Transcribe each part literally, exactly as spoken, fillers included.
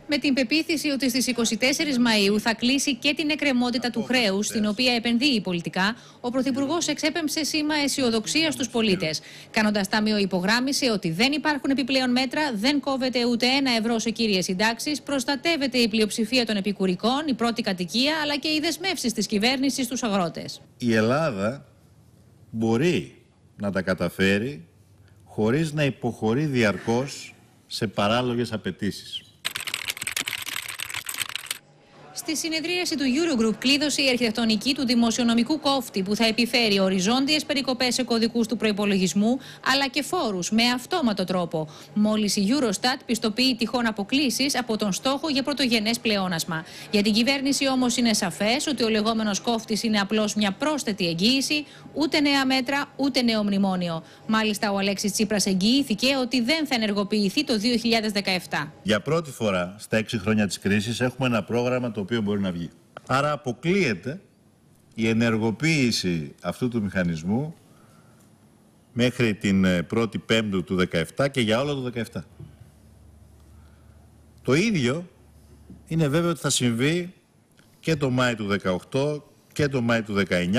Με την πεποίθηση ότι στις είκοσι τέσσερις Μαΐου θα κλείσει και την εκκρεμότητα του χρέους, στην οποία επενδύει πολιτικά, ο Πρωθυπουργός εξέπεμψε σήμα αισιοδοξίας στους πολίτες. Κάνοντας τάμιο, υπογράμμισε ότι δεν υπάρχουν επιπλέον μέτρα, δεν κόβεται ούτε ένα ευρώ σε κύριες συντάξεις, προστατεύεται η πλειοψηφία των επικουρικών, η πρώτη κατοικία, αλλά και οι δεσμεύσεις της κυβέρνησης στους αγρότες. Η Ελλάδα μπορεί να τα καταφέρει χωρίς να υποχωρεί διαρκώς σε παράλογες απαιτήσεις. Στη συνεδρίαση του Eurogroup κλείδωσε η αρχιτεκτονική του δημοσιονομικού κόφτη που θα επιφέρει οριζόντιες περικοπές σε κωδικούς του προϋπολογισμού αλλά και φόρους με αυτόματο τρόπο. Μόλις η Eurostat πιστοποιεί τυχόν αποκλίσεις από τον στόχο για πρωτογενές πλεόνασμα. Για την κυβέρνηση όμως είναι σαφές ότι ο λεγόμενος κόφτης είναι απλώς μια πρόσθετη εγγύηση, ούτε νέα μέτρα ούτε νέο μνημόνιο. Μάλιστα, ο Αλέξης Τσίπρας εγγυήθηκε ότι δεν θα ενεργοποιηθεί το δύο χιλιάδες δεκαεπτά. Για πρώτη φορά στα έξι χρόνια της κρίσης έχουμε ένα πρόγραμμα το οποίο μπορεί να βγει. Άρα αποκλείεται η ενεργοποίηση αυτού του μηχανισμού μέχρι την πρώτη Πέμπτου του δεκαεπτά και για όλο το δεκαεπτά. Το ίδιο είναι βέβαιο ότι θα συμβεί και το Μάη του δεκαοκτώ και το Μάη του δεκαεννιά.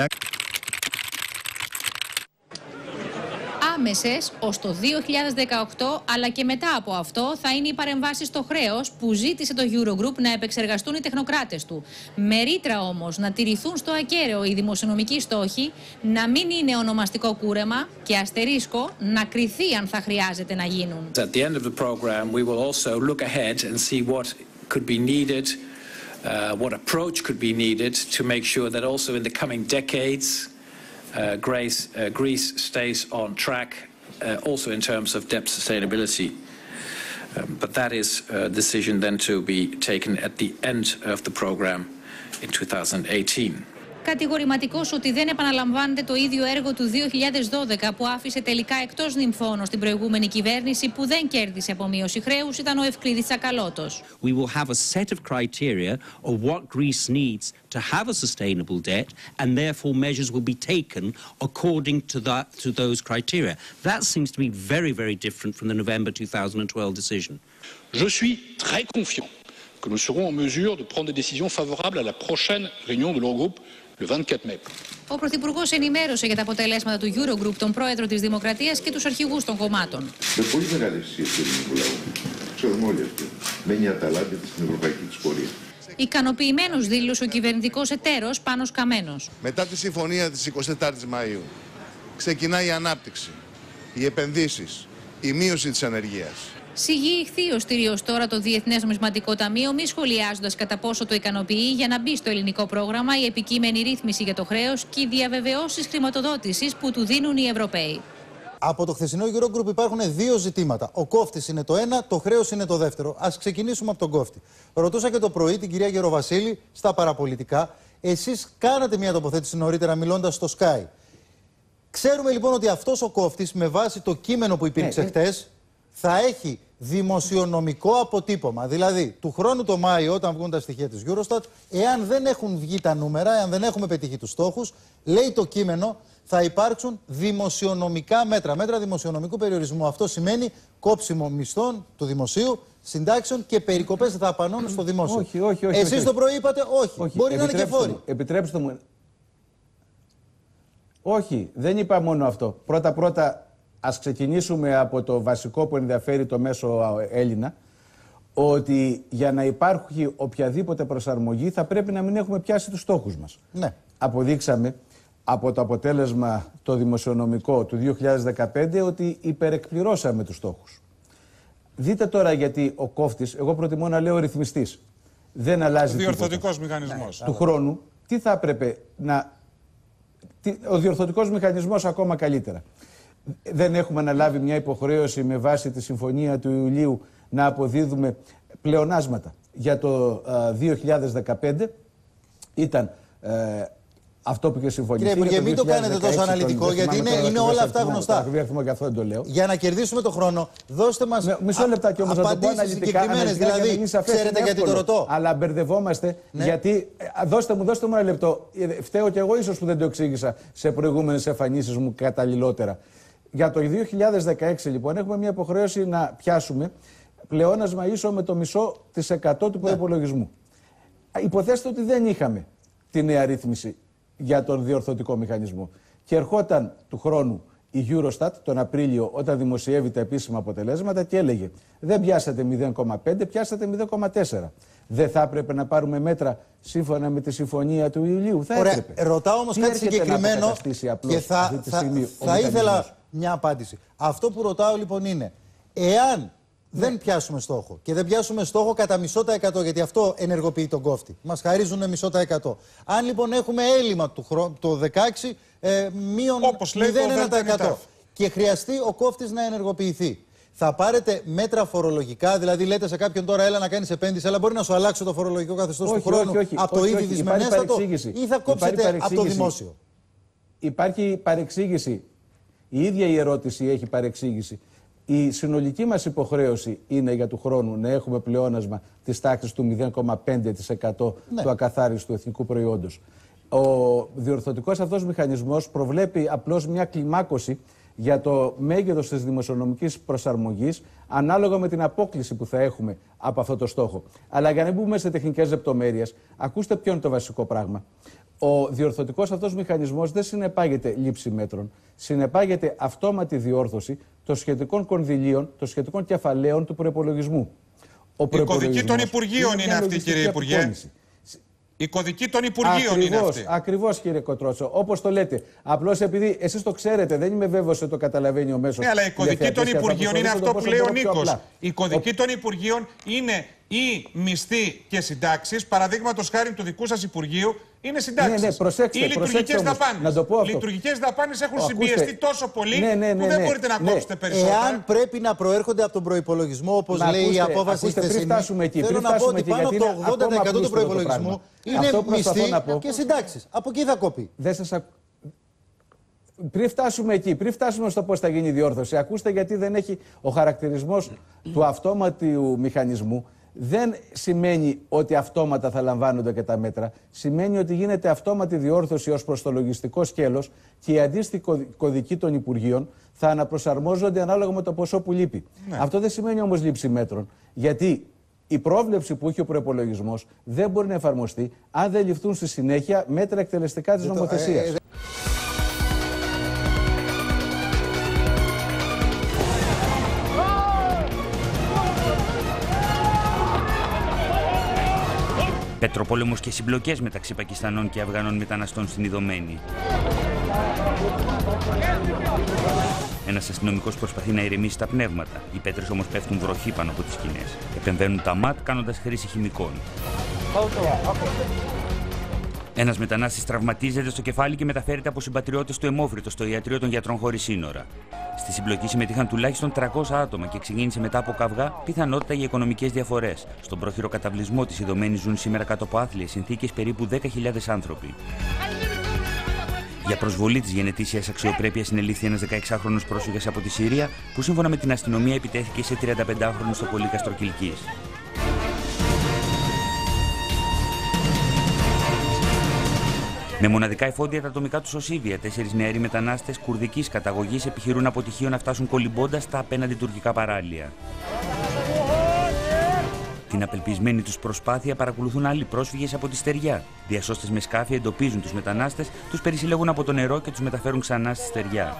Άμεσες ως το δύο χιλιάδες δεκαοκτώ, αλλά και μετά από αυτό θα είναι οι παρεμβάσεις στο χρέος που ζήτησε το Eurogroup να επεξεργαστούν οι τεχνοκράτες του. Με ρήτρα όμως να τηρηθούν στο ακέραιο οι δημοσιονομικοί στόχοι, να μην είναι ονομαστικό κούρεμα και αστερίσκο να κριθεί αν θα χρειάζεται να γίνουν. At the end of the program we will also look ahead and see what could be needed, uh, what approach could be needed to make sure that also in the coming decades Uh, Greece, uh, Greece stays on track, uh, also in terms of debt sustainability. Um, but that is a decision then to be taken at the end of the program in two thousand eighteen. Κατηγορηματικός ότι δεν επαναλαμβάνεται το ίδιο έργο του δύο χιλιάδες δώδεκα που άφησε τελικά εκτός νυμφώνος στην προηγούμενη κυβέρνηση που δεν κέρδισε από μείωση χρέους ήταν ο Ευκλήδης Τσακαλώτος. We will have a set of criteria of what Greece needs to have a sustainable debt and therefore measures will be taken according to that to those criteria. That seems to be very very different from the November two thousand twelve decision. Je suis très confiant que nous serons en mesure de prendre des décisions favorables à la prochaine réunion de l'Eurogroupe le vingt-quatre mai. Ο Πρωθυπουργός ενημέρωσε για τα αποτελέσματα του Eurogroup τον πρόεδρο της Δημοκρατίας και τους αρχηγούς των κομμάτων. Με πολύ μεγάλη αισιοδοξία του ελληνικού λαού. Ξέρουμε όλοι αυτό. Μένει αταλάντη στην ευρωπαϊκή της πορεία. Ικανοποιημένος δήλωσε ο κυβερνητικός εταίρος Πάνος Καμένος. Μετά τη συμφωνία της εικοστής τέταρτης Μαΐου ξεκινάει η ανάπτυξη, οι επενδύσεις, η μείωση της ανεργίας. Σιγή ηχθείος στηρίως τώρα το Διεθνές Νομισματικό Ταμείο, μη σχολιάζοντας κατά πόσο το ικανοποιεί για να μπει στο ελληνικό πρόγραμμα η επικείμενη ρύθμιση για το χρέος και οι διαβεβαιώσεις χρηματοδότησης που του δίνουν οι Ευρωπαίοι. Από το χθεσινό Eurogroup υπάρχουν δύο ζητήματα. Ο κόφτης είναι το ένα, το χρέος είναι το δεύτερο. Ας ξεκινήσουμε από τον κόφτη. Ρωτούσα και το πρωί την κυρία Γεροβασίλη στα παραπολιτικά. Εσείς κάνατε μια τοποθέτηση νωρίτερα μιλώντας στο Sky. Ξέρουμε λοιπόν ότι αυτός ο κόφτης με βάση το κείμενο που υπήρξε ναι, χτες θα έχει δημοσιονομικό αποτύπωμα. Δηλαδή, του χρόνου το Μάιο, όταν βγουν τα στοιχεία της Eurostat, εάν δεν έχουν βγει τα νούμερα, εάν δεν έχουμε πετύχει τους στόχους, λέει το κείμενο, θα υπάρξουν δημοσιονομικά μέτρα, μέτρα δημοσιονομικού περιορισμού. Αυτό σημαίνει κόψιμο μισθών του δημοσίου, συντάξεων και περικοπές δαπανών στο δημόσιο. Όχι, όχι, όχι. Εσείς όχι, το πρωί είπατε όχι. όχι. Μπορεί να είναι και φόροι. Επιτρέψτε μου. Όχι, δεν είπα μόνο αυτό. Πρώτα-πρώτα. Ας ξεκινήσουμε από το βασικό που ενδιαφέρει το μέσο Έλληνα, ότι για να υπάρχει οποιαδήποτε προσαρμογή θα πρέπει να μην έχουμε πιάσει τους στόχους μας. Ναι. Αποδείξαμε από το αποτέλεσμα το δημοσιονομικό του δύο χιλιάδες δεκαπέντε ότι υπερεκπληρώσαμε τους στόχους. Δείτε τώρα γιατί ο κόφτης, εγώ προτιμώ να λέω ρυθμιστής, δεν αλλάζει τίποτα. Διορθωτικός μηχανισμός. Του χρόνου, τι θα έπρεπε να... Ο διορθωτικός μηχανισμός ακόμα καλύτερα. Δεν έχουμε αναλάβει μια υποχρέωση με βάση τη συμφωνία του Ιουλίου να αποδίδουμε πλεονάσματα. Για το uh, δύο χιλιάδες δεκαπέντε ήταν uh, αυτό που είχε συμφωνηθεί. Κύριε Υπουργέ, μην το κάνετε τόσο αναλυτικό, τον, γιατί είναι, είναι όλα αυτά γνωστά. Και αυτό δεν το λέω. Για να κερδίσουμε το χρόνο, δώστε μας με, μισό λεπτάκι όμως να το πω αναλυτικά. Δηλαδή, για ξέρετε γιατί το ρωτώ. Αλλά μπερδευόμαστε, ναι. γιατί. Δώστε μου, δώστε μου ένα λεπτό. Φταίω κι εγώ ίσως που δεν το εξήγησα σε προηγούμενες εμφανίσεις μου καταλληλότερα. Για το δύο χιλιάδες δεκαέξι λοιπόν έχουμε μια υποχρέωση να πιάσουμε πλεόνασμα ίσο με το μισό της εκατό του προϋπολογισμού. Ναι. Υποθέστε ότι δεν είχαμε τη νέα ρύθμιση για τον διορθωτικό μηχανισμό. Και ερχόταν του χρόνου η Eurostat τον Απρίλιο, όταν δημοσιεύει τα επίσημα αποτελέσματα, και έλεγε: δεν πιάσατε μηδέν κόμμα πέντε, πιάσατε μηδέν κόμμα τέσσερα. Δεν θα έπρεπε να πάρουμε μέτρα σύμφωνα με τη συμφωνία του Ιουλίου? Θα Ωραία. έπρεπε. Ρωτάω όμως κάτι συγκεκριμένο και θα, αυτή θα, στιγμή, θα ήθελα μια απάντηση. Αυτό που ρωτάω λοιπόν είναι, εάν ναι. δεν πιάσουμε στόχο και δεν πιάσουμε στόχο κατά μισό τα εκατό, γιατί αυτό ενεργοποιεί τον κόφτη, μας χαρίζουν μισό τα εκατό. Αν λοιπόν έχουμε έλλειμμα του χρόνου, το δεκαέξι, ε, μείον μηδέν κόμμα ένα τοις εκατό και χρειαστεί ο κόφτης να ενεργοποιηθεί, θα πάρετε μέτρα φορολογικά? Δηλαδή, λέτε σε κάποιον τώρα, έλα να κάνεις επένδυση, αλλά μπορεί να σου αλλάξει το φορολογικό καθεστώς του χρόνου όχι, όχι, από το όχι, ήδη όχι, δυσμενέστατο, ή θα κόψετε από το δημόσιο? Υπάρχει παρεξήγηση. Η ίδια η ερώτηση έχει παρεξήγηση. Η συνολική μας υποχρέωση είναι για του χρόνου να έχουμε πλεόνασμα της τάξης του μηδέν κόμμα πέντε τοις εκατό ναι. του ακαθάριστου εθνικού προϊόντος. Ο διορθωτικός αυτός μηχανισμός προβλέπει απλώς μια κλιμάκωση για το μέγεθος της δημοσιονομικής προσαρμογής ανάλογα με την απόκλιση που θα έχουμε από αυτό το στόχο. Αλλά για να μην μπούμε σε τεχνικές λεπτομέρειες, ακούστε ποιο είναι το βασικό πράγμα. Ο διορθωτικός αυτός μηχανισμός δεν συνεπάγεται λήψη μέτρων. Συνεπάγεται αυτόματη διόρθωση των σχετικών κονδυλίων, των σχετικών κεφαλαίων του προϋπολογισμού. Η κωδική των Υπουργείων είναι, είναι αυτή, κύριε Υπουργέ. Απεικόνηση. Η κωδική των Υπουργείων ακριβώς, είναι αυτή. Ακριβώς, κύριε Κοτρότσο, όπως το λέτε. Απλώς επειδή εσείς το ξέρετε, δεν είμαι βέβαιος ότι το καταλαβαίνει ο μέσος. Ναι, αλλά η κωδική των Υπουργείων είναι αυτό που λέει ο Νίκος. Η κωδική των Υπουργείων είναι οι μισθοί και συντάξεις, παραδείγματος χάρη του δικού σας Υπουργείου, είναι συντάξεις. Ναι, ναι, προσέξτε, οι λειτουργικές δαπάνες. Οι λειτουργικές δαπάνες έχουν συμπιεστεί τόσο πολύ ναι, ναι, ναι, ναι, που δεν μπορείτε να ναι. κόψετε περισσότερα. Εάν πρέπει να προέρχονται από τον προϋπολογισμό, όπως λέει ακούστε, η απόφαση της χθεσινής, θέλω να πω ότι πάνω από το ογδόντα τοις εκατό του προϋπολογισμού είναι μισθοί και συντάξεις. Από εκεί θα κοπεί. Πριν φτάσουμε εκεί, πριν φτάσουμε στο πώς θα γίνει η διόρθωση, ακούστε γιατί δεν έχει ο χαρακτηρισμός του αυτόματου μηχανισμού. Δεν σημαίνει ότι αυτόματα θα λαμβάνονται και τα μέτρα. Σημαίνει ότι γίνεται αυτόματη διόρθωση ως προς το λογιστικό σκέλος και οι αντίστοιχοι κωδικοί των Υπουργείων θα αναπροσαρμόζονται ανάλογα με το ποσό που λείπει. Ναι. Αυτό δεν σημαίνει όμως λήψη μέτρων. Γιατί η πρόβλεψη που έχει ο προϋπολογισμός δεν μπορεί να εφαρμοστεί αν δεν ληφθούν στη συνέχεια μέτρα εκτελεστικά της νομοθεσίας. Ε, ε, Πετροπόλεμος και συμπλοκές μεταξύ Πακιστανών και Αφγανών μεταναστών στην Ιδωμένη. Ένας αστυνομικός προσπαθεί να ηρεμήσει τα πνεύματα. Οι πέτρες όμως πέφτουν βροχή πάνω από τις σκηνές. Επεμβαίνουν τα ΜΑΤ κάνοντας χρήση χημικών. Ένας μετανάστης τραυματίζεται στο κεφάλι και μεταφέρεται από συμπατριώτες του αιμόφριτο στο ιατρείο των Γιατρών Χωρίς Σύνορα. Στη συμπλοκή συμμετείχαν τουλάχιστον τριακόσια άτομα και ξεκίνησε μετά από καυγά, πιθανότητα για οικονομικές διαφορές. Στον πρόχειρο καταβλισμό της Ιδωμένης ζουν σήμερα κάτω από άθλιες συνθήκες περίπου δέκα χιλιάδες άνθρωποι. Για προσβολή της γενετήσιας αξιοπρέπειας συνελήφθη ένας δεκαεξάχρονος πρόσφυγας από τη Συρία, που σύμφωνα με την αστυνομία επιτέθηκε σε τριανταπεντάχρονο στο πολύκαστρο Κιλκής. Με μοναδικά εφόδια τα ατομικά τους οσίβια, τέσσερις νεαροί μετανάστες κουρδικής καταγωγής επιχειρούν από τυχείο να φτάσουν κολυμπώντας στα απέναντι τουρκικά παράλια. Την απελπισμένη τους προσπάθεια παρακολουθούν άλλοι πρόσφυγες από τη στεριά. Διασώστες με σκάφη εντοπίζουν τους μετανάστες, τους περισυλλέγουν από το νερό και τους μεταφέρουν ξανά στη στεριά.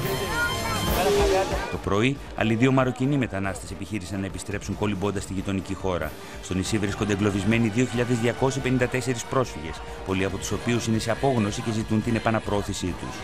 Το πρωί, άλλοι δύο Μαροκινοί μετανάστες επιχείρησαν να επιστρέψουν κολυμπώντας στη γειτονική χώρα. Στο νησί βρίσκονται εγκλωβισμένοι δύο χιλιάδες διακόσιοι πενήντα τέσσερις πρόσφυγες, πολλοί από τους οποίους είναι σε απόγνωση και ζητούν την επαναπροώθησή τους.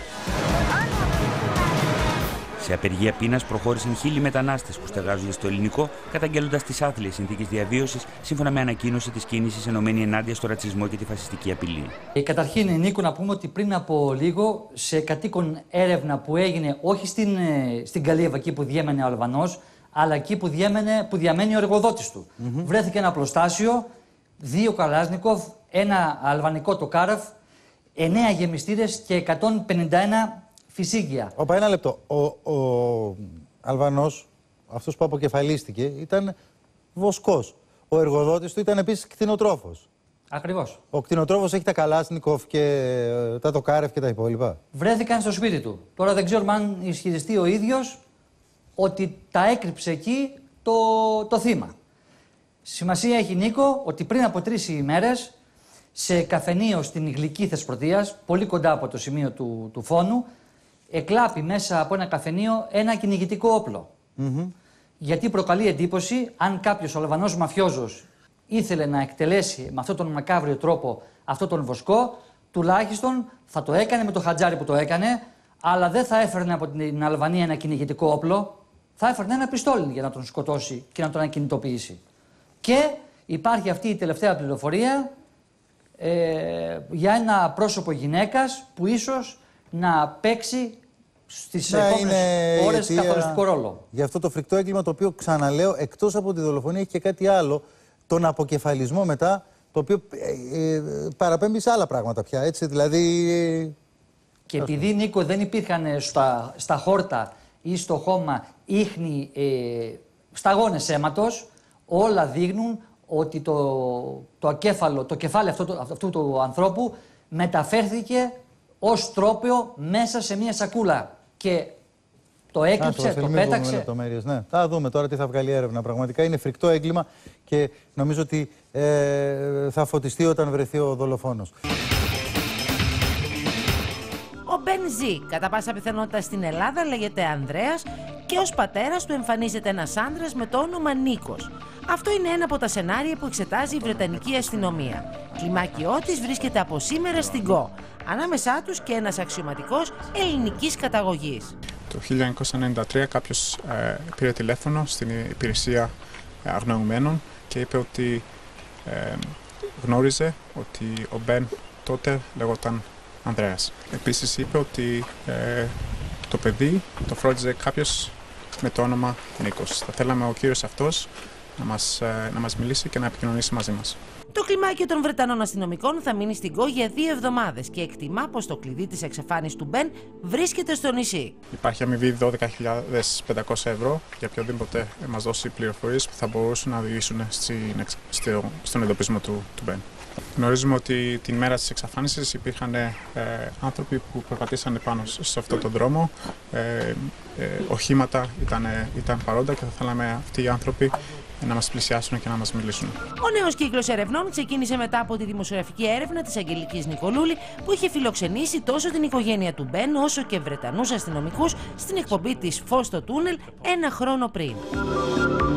Σε απεργία πείνας προχώρησαν χίλιοι μετανάστες που στεγάζονται στο ελληνικό, καταγγέλλοντας τις άθλιες συνθήκες διαβίωσης, σύμφωνα με ανακοίνωση της κίνησης ενωμένη ενάντια στο ρατσισμό και τη φασιστική απειλή. Ε, καταρχήν, Νίκο, να πούμε ότι πριν από λίγο, σε κατοίκον έρευνα που έγινε όχι στην, στην Καλύβα, εκεί που διέμενε ο Αλβανός, αλλά εκεί που, διέμενε, που διαμένει ο εργοδότης του. Mm-hmm. Βρέθηκε ένα πλωστάσιο, δύο Καλάσνικοφ, ένα αλβανικό τοκάρεφ, εννέα γεμιστήρες και εκατόν πενήντα ένα φυσίγγια. Όπα, ένα λεπτό. Ο, ο Αλβανός, αυτός που αποκεφαλίστηκε, ήταν βοσκός. Ο εργοδότης του ήταν επίσης κτηνοτρόφος. Ακριβώς. Ο κτηνοτρόφος έχει τα Καλάσνικοφ και τα Τοκάρεφ και τα υπόλοιπα. Βρέθηκαν στο σπίτι του. Τώρα δεν ξέρουμε αν ισχυριστεί ο ίδιος ότι τα έκρυψε εκεί το, το θύμα. Σημασία έχει, Νίκο, ότι πριν από τρεις ημέρες σε καφενείο στην Γλυκή Θεσπρωτείας, πολύ κοντά από το σημείο του, του φόνου, εκλάπει μέσα από ένα καφενείο ένα κυνηγητικό όπλο. Mm-hmm. Γιατί προκαλεί εντύπωση αν κάποιος Αλβανός μαφιόζος ήθελε να εκτελέσει με αυτόν τον μακάβριο τρόπο αυτόν τον βοσκό, τουλάχιστον θα το έκανε με το χατζάρι που το έκανε, αλλά δεν θα έφερνε από την Αλβανία ένα κυνηγητικό όπλο, θα έφερνε ένα πιστόλι για να τον σκοτώσει και να τον ακινητοποιήσει. Και υπάρχει αυτή η τελευταία πληροφορία ε, για ένα πρόσωπο γυναίκας που ίσως να παίξει στις επόμενες ώρες καθοριστικό ρόλο. Για αυτό το φρικτό έγκλημα, το οποίο, ξαναλέω, εκτός από τη δολοφονία έχει και κάτι άλλο, τον αποκεφαλισμό μετά, το οποίο ε, ε, παραπέμπει σε άλλα πράγματα πια, έτσι, δηλαδή... Ε, και επειδή, Νίκο, δεν υπήρχαν στα, στα χόρτα ή στο χώμα ίχνη ε, σταγόνες αίματος, όλα δείχνουν ότι το, το, ακέφαλο, το κεφάλι αυτού, αυτού του ανθρώπου μεταφέρθηκε ως τρόπαιο μέσα σε μια σακούλα και το έκλειψε, Α, το, το πέταξε. Ναι. Θα δούμε τώρα τι θα βγάλει η έρευνα. Πραγματικά είναι φρικτό έγκλημα και νομίζω ότι ε, θα φωτιστεί όταν βρεθεί ο δολοφόνος. Ο Μπεν ζει, κατά πάσα πιθανότητα στην Ελλάδα λέγεται Ανδρέας και ως πατέρας του εμφανίζεται ένας άντρας με το όνομα Νίκος. Αυτό είναι ένα από τα σενάρια που εξετάζει η Βρετανική αστυνομία. Κλιμάκιό της βρίσκεται από σήμερα στην Γκο. Ανάμεσά τους και ένας αξιωματικός ελληνικής καταγωγής. Το χίλια εννιακόσια ενενήντα τρία κάποιος ε, πήρε τηλέφωνο στην υπηρεσία αγνοωμένων και είπε ότι ε, γνώριζε ότι ο Μπεν τότε λεγόταν Ανδρέας. Επίσης είπε ότι ε, το παιδί το φρόντιζε κάποιος με το όνομα Νίκος. Θα θέλαμε ο κύριος αυτός να μας, ε, να μας μιλήσει και να επικοινωνήσει μαζί μας. Το κλιμάκιο των Βρετανών αστυνομικών θα μείνει στην Γκο για δύο εβδομάδες και εκτιμά πως το κλειδί της εξαφάνισης του Μπεν βρίσκεται στο νησί. Υπάρχει αμοιβή δώδεκα χιλιάδες πεντακόσια ευρώ για οποιοδήποτε μας δώσει πληροφορίες που θα μπορούσαν να οδηγήσουν στην, στον εντοπισμό του, του Μπεν. Γνωρίζουμε ότι την μέρα της εξαφάνισης υπήρχαν ε, άνθρωποι που περπατήσαν πάνω σε αυτόν τον δρόμο. Ε, ε, οχήματα ήταν, ήταν παρόντα και θα θέλαμε αυτοί οι άνθρωποι να μας πλησιάσουν και να μας μιλήσουν. Ο νέος κύκλος ερευνών ξεκίνησε μετά από τη δημοσιογραφική έρευνα της Αγγελικής Νικολούλη που είχε φιλοξενήσει τόσο την οικογένεια του Μπεν όσο και Βρετανούς αστυνομικούς στην εκπομπή της Φως στο Τούνελ ένα χρόνο πριν.